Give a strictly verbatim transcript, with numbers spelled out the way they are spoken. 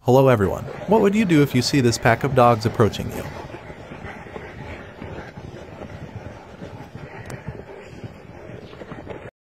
Hello everyone. What would you do if you see this pack of dogs approaching you?